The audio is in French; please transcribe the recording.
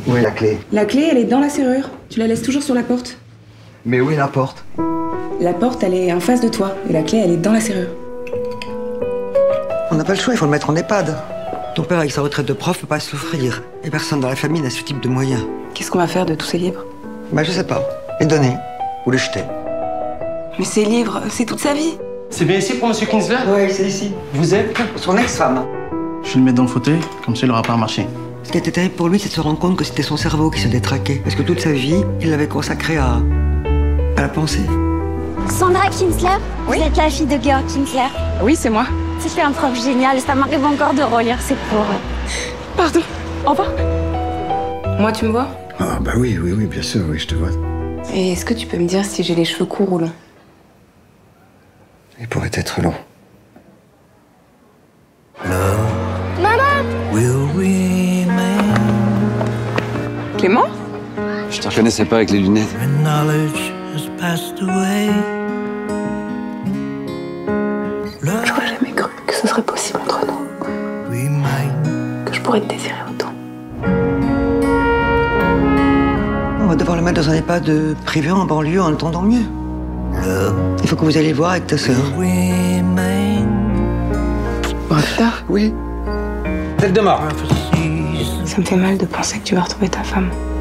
Où est la clé? La clé, elle est dans la serrure. Tu la laisses toujours sur la porte. Mais où est la porte? La porte, elle est en face de toi. Et la clé, elle est dans la serrure. On n'a pas le choix, il faut le mettre en EHPAD. Ton père, avec sa retraite de prof, peut pas souffrir. Et personne dans la famille n'a ce type de moyens. Qu'est-ce qu'on va faire de tous ces livres? Bah, je sais pas. Les donner. Ou les jeter. Mais ces livres, c'est toute sa vie. C'est bien ici pour Monsieur Kinsler? Oui, c'est ici. Vous êtes? Son ex-femme. Je vais le mettre dans le fauteuil, comme ça il aura pas marché. Ce qui était terrible pour lui, c'est de se rendre compte que c'était son cerveau qui se détraquait. Parce que toute sa vie, il l'avait consacré à la pensée. Sandra Kinsler, Oui. vous êtes la fille de Georg Kinsler. Oui, c'est moi. C'était un prof génial, ça m'arrive encore de relire ses cours. Pardon. Au revoir. Moi, tu me vois? Ah bah oui, bien sûr, oui, je te vois. Et est-ce que tu peux me dire si j'ai les cheveux courts ou longs? Il pourrait être long. Clément? Je te reconnaissais pas avec les lunettes. J'aurais jamais cru que ce serait possible entre nous. Que je pourrais te désirer autant. On va devoir le mettre dans un EHPAD privé en banlieue en attendant mieux. Il faut que vous alliez voir avec ta sœur. Plus tard. Oui. Tête de mort. Ça me fait mal de penser que tu vas retrouver ta femme.